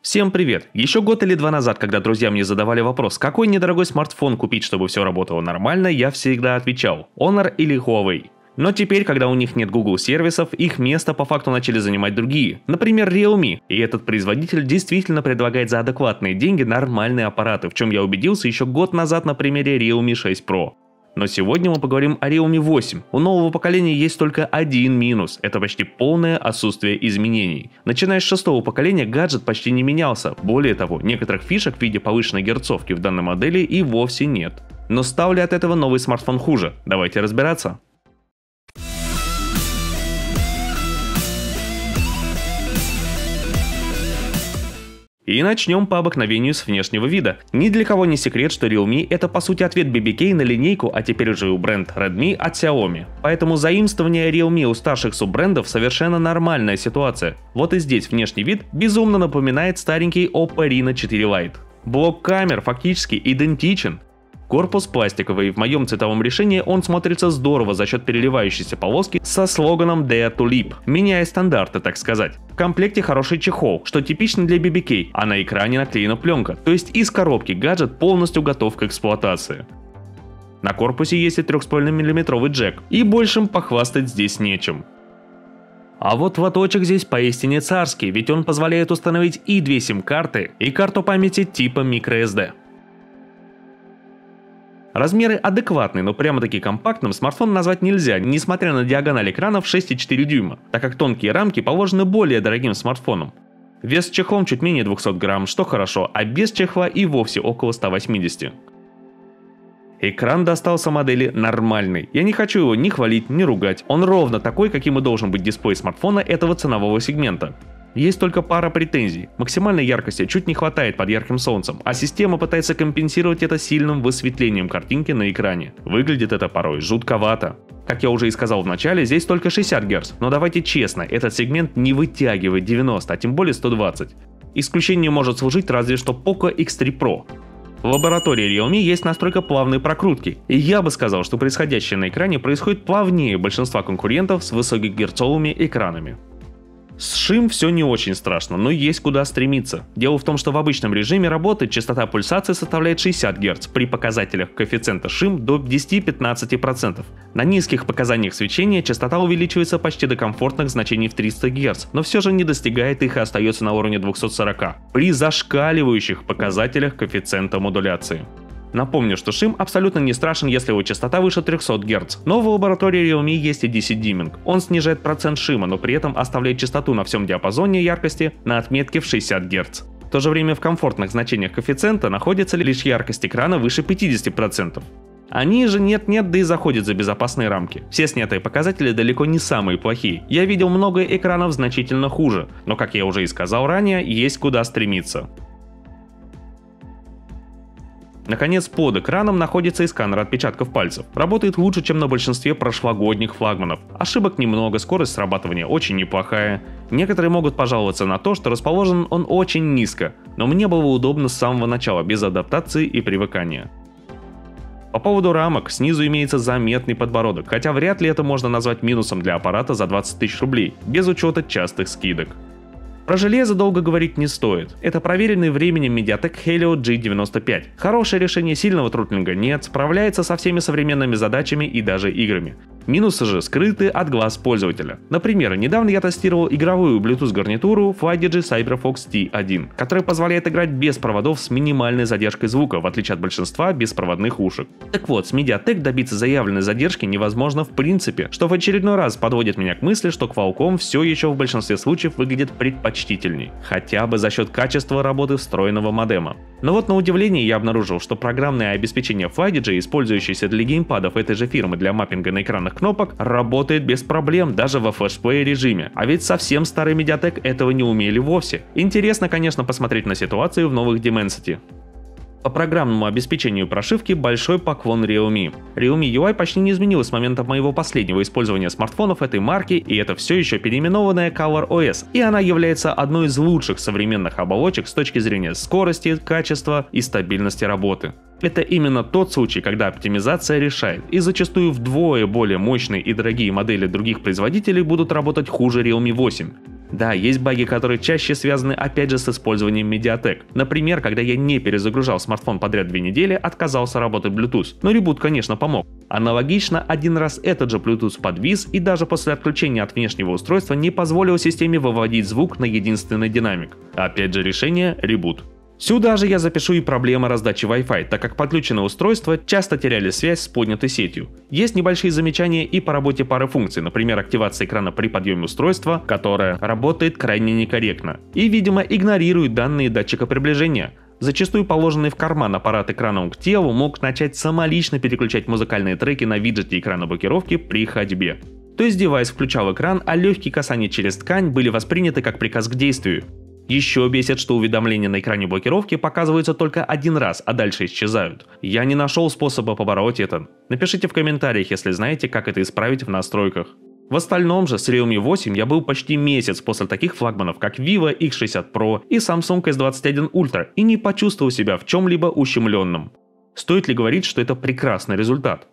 Всем привет! Еще год или два назад, когда друзья мне задавали вопрос, какой недорогой смартфон купить, чтобы все работало нормально, я всегда отвечал: Honor или Huawei. Но теперь, когда у них нет Google сервисов, их место по факту начали занимать другие, например Realme, и этот производитель действительно предлагает за адекватные деньги нормальные аппараты, в чем я убедился еще год назад на примере Realme 6 Pro. Но сегодня мы поговорим о Realme 8. У нового поколения есть только один минус – это почти полное отсутствие изменений. Начиная с шестого поколения гаджет почти не менялся. Более того, некоторых фишек в виде повышенной герцовки в данной модели и вовсе нет. Но стал ли от этого новый смартфон хуже? Давайте разбираться. И начнем по обыкновению с внешнего вида. Ни для кого не секрет, что Realme это по сути ответ BBK на линейку, а теперь уже и бренд Redmi от Xiaomi. Поэтому заимствование Realme у старших суббрендов совершенно нормальная ситуация. Вот и здесь внешний вид безумно напоминает старенький Oppo Reno 4 Lite. Блок камер фактически идентичен. Корпус пластиковый, в моем цветовом решении он смотрится здорово за счет переливающейся полоски со слоганом Dare to Leap, меняя стандарты, так сказать. В комплекте хороший чехол, что типично для BBK, а на экране наклеена пленка, то есть из коробки гаджет полностью готов к эксплуатации. На корпусе есть и 3,5 мм джек, и большим похвастать здесь нечем. А вот лоточек здесь поистине царский, ведь он позволяет установить и 2 сим-карты, и карту памяти типа microSD. Размеры адекватные, но прямо-таки компактным смартфон назвать нельзя, несмотря на диагональ экрана в 6,4 дюйма, так как тонкие рамки положены более дорогим смартфонам. Вес с чехлом чуть менее 200 грамм, что хорошо, а без чехла и вовсе около 180. Экран достался модели нормальный. Я не хочу его ни хвалить, ни ругать. Он ровно такой, каким и должен быть дисплей смартфона этого ценового сегмента. Есть только пара претензий. Максимальной яркости чуть не хватает под ярким солнцем, а система пытается компенсировать это сильным высветлением картинки на экране. Выглядит это порой жутковато. Как я уже и сказал в начале, здесь только 60 Гц, но давайте честно, этот сегмент не вытягивает 90, а тем более 120. Исключением может служить разве что Poco X3 Pro. В лаборатории Realme есть настройка плавной прокрутки, и я бы сказал, что происходящее на экране происходит плавнее большинства конкурентов с высокогерцовыми экранами. С шим все не очень страшно, но есть куда стремиться. Дело в том, что в обычном режиме работы частота пульсации составляет 60 Гц, при показателях коэффициента шим до 10-15%. На низких показаниях свечения частота увеличивается почти до комфортных значений в 300 Гц, но все же не достигает их и остается на уровне 240, при зашкаливающих показателях коэффициента модуляции. Напомню, что шим абсолютно не страшен, если его частота выше 300 Гц, но в лаборатории Realme есть и DC-димминг. Он снижает процент шима, но при этом оставляет частоту на всем диапазоне яркости на отметке в 60 Гц. В то же время в комфортных значениях коэффициента находится лишь яркость экрана выше 50%. Они же нет-нет, да и заходят за безопасные рамки. Все снятые показатели далеко не самые плохие. Я видел много экранов значительно хуже, но, как я уже и сказал ранее, есть куда стремиться. Наконец, под экраном находится и сканер отпечатков пальцев. Работает лучше, чем на большинстве прошлогодних флагманов. Ошибок немного, скорость срабатывания очень неплохая. Некоторые могут пожаловаться на то, что расположен он очень низко, но мне было удобно с самого начала, без адаптации и привыкания. По поводу рамок, снизу имеется заметный подбородок, хотя вряд ли это можно назвать минусом для аппарата за 20 тысяч рублей, без учета частых скидок. Про железо долго говорить не стоит. Это проверенный временем Mediatek Helio G95. Хорошее решение, сильного тротлинга нет, справляется со всеми современными задачами и даже играми. Минусы же скрыты от глаз пользователя. Например, недавно я тестировал игровую Bluetooth гарнитуру Flydige CyberFox T1, которая позволяет играть без проводов с минимальной задержкой звука, в отличие от большинства беспроводных ушек. Так вот, с Mediatek добиться заявленной задержки невозможно в принципе, что в очередной раз подводит меня к мысли, что Qualcomm все еще в большинстве случаев выглядит предпочтительней, хотя бы за счет качества работы встроенного модема. Но вот на удивление я обнаружил, что программное обеспечение Flydige, использующееся для геймпадов этой же фирмы для маппинга на экранных кнопок, работает без проблем даже во флешплей режиме, а ведь совсем старый Mediatek этого не умели вовсе. Интересно, конечно, посмотреть на ситуацию в новых Dimensity. По программному обеспечению прошивки большой поклон Realme. Realme UI почти не изменилось с момента моего последнего использования смартфонов этой марки, и это все еще переименованная ColorOS, и она является одной из лучших современных оболочек с точки зрения скорости, качества и стабильности работы. Это именно тот случай, когда оптимизация решает, и зачастую вдвое более мощные и дорогие модели других производителей будут работать хуже Realme 8. Да, есть баги, которые чаще связаны опять же с использованием Mediatek. Например, когда я не перезагружал смартфон подряд 2 недели, отказался работать Bluetooth, но ребут, конечно, помог. Аналогично, один раз этот же Bluetooth подвис и даже после отключения от внешнего устройства не позволил системе выводить звук на единственный динамик. Опять же решение — ребут. Сюда же я запишу и проблемы раздачи Wi-Fi, так как подключенные устройства часто теряли связь с поднятой сетью. Есть небольшие замечания и по работе пары функций, например, активация экрана при подъеме устройства, которая работает крайне некорректно и, видимо, игнорирует данные датчика приближения. Зачастую положенный в карман аппарат экраном к телу мог начать самолично переключать музыкальные треки на виджете экрана блокировки при ходьбе. То есть девайс включал экран, а легкие касания через ткань были восприняты как приказ к действию. Еще бесит, что уведомления на экране блокировки показываются только один раз, а дальше исчезают. Я не нашел способа побороть это. Напишите в комментариях, если знаете, как это исправить в настройках. В остальном же с Realme 8 я был почти месяц после таких флагманов, как Vivo X60 Pro и Samsung S21 Ultra, и не почувствовал себя в чем-либо ущемленным. Стоит ли говорить, что это прекрасный результат?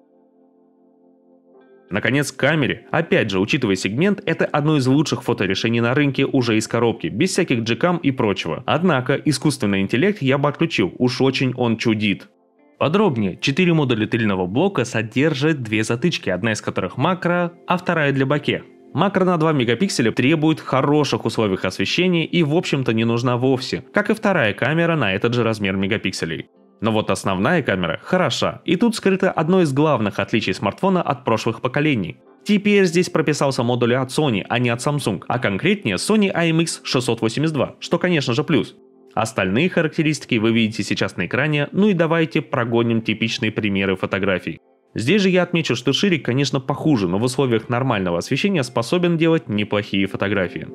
Наконец, к камере. Опять же, учитывая сегмент, это одно из лучших фоторешений на рынке уже из коробки, без всяких джекам и прочего. Однако, искусственный интеллект я бы отключил, уж очень он чудит. Подробнее, 4 модуля тыльного блока содержат 2 затычки, одна из которых макро, а вторая для боке. Макро на 2 мегапикселя требует хороших условий освещения и в общем-то не нужна вовсе, как и вторая камера на этот же размер мегапикселей. Но вот основная камера хороша, и тут скрыто одно из главных отличий смартфона от прошлых поколений. Теперь здесь прописался модуль от Sony, а не от Samsung, а конкретнее Sony IMX682, что конечно же плюс. Остальные характеристики вы видите сейчас на экране, ну и давайте прогоним типичные примеры фотографий. Здесь же я отмечу, что ширик, конечно, похуже, но в условиях нормального освещения способен делать неплохие фотографии.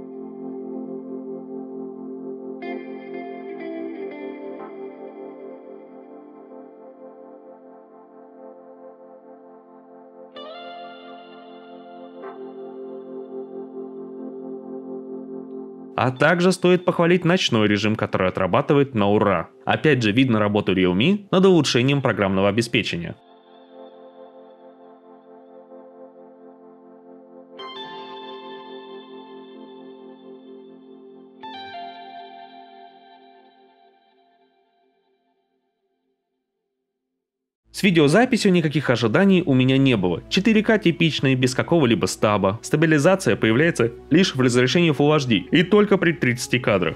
А также стоит похвалить ночной режим, который отрабатывает на ура. Опять же видно работу Realme над улучшением программного обеспечения. С видеозаписью никаких ожиданий у меня не было. 4К типичный, без какого-либо стаба. Стабилизация появляется лишь в разрешении Full HD и только при 30 кадрах.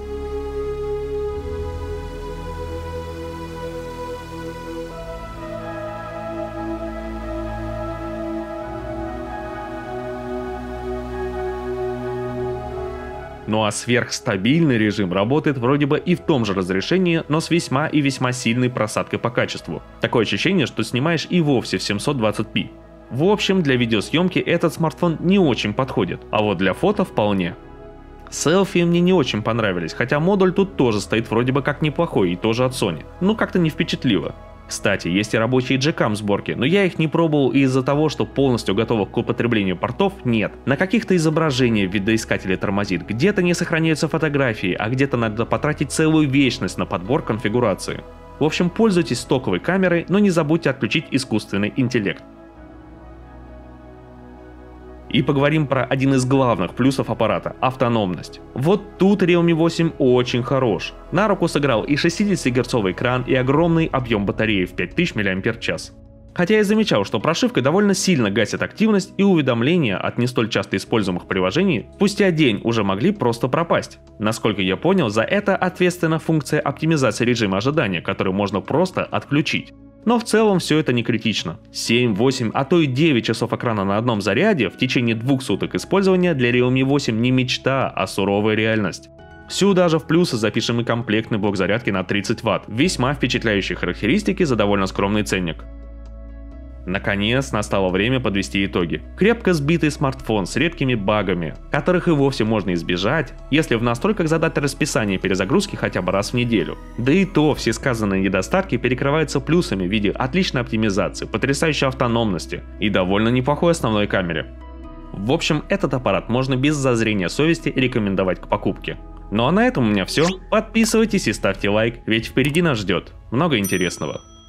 Ну а сверхстабильный режим работает вроде бы и в том же разрешении, но с весьма и весьма сильной просадкой по качеству. Такое ощущение, что снимаешь и вовсе в 720p. В общем, для видеосъемки этот смартфон не очень подходит, а вот для фото вполне. Селфи мне не очень понравились, хотя модуль тут тоже стоит вроде бы как неплохой и тоже от Sony, но как-то не впечатлило. Кстати, есть и рабочие джекам сборки, но я их не пробовал из-за того, что полностью готовых к употреблению портов нет. На каких-то изображениях видоискатель тормозит, где-то не сохраняются фотографии, а где-то надо потратить целую вечность на подбор конфигурации. В общем, пользуйтесь стоковой камерой, но не забудьте отключить искусственный интеллект. И поговорим про один из главных плюсов аппарата – автономность. Вот тут Realme 8 очень хорош. На руку сыграл и 60 Гц экран, и огромный объем батареи в 5000 мАч. Хотя я замечал, что прошивка довольно сильно гасит активность, и уведомления от не столь часто используемых приложений спустя день уже могли просто пропасть. Насколько я понял, за это ответственна функция оптимизации режима ожидания, которую можно просто отключить. Но в целом все это не критично. 7, 8, а то и 9 часов экрана на одном заряде в течение 2 суток использования для Realme 8 не мечта, а суровая реальность. Сюда же в плюсы запишем и комплектный блок зарядки на 30 Вт, весьма впечатляющие характеристики за довольно скромный ценник. Наконец, настало время подвести итоги. Крепко сбитый смартфон с редкими багами, которых и вовсе можно избежать, если в настройках задать расписание перезагрузки хотя бы раз в неделю. Да и то все сказанные недостатки перекрываются плюсами в виде отличной оптимизации, потрясающей автономности и довольно неплохой основной камере. В общем, этот аппарат можно без зазрения совести рекомендовать к покупке. Ну а на этом у меня все. Подписывайтесь и ставьте лайк, ведь впереди нас ждет много интересного.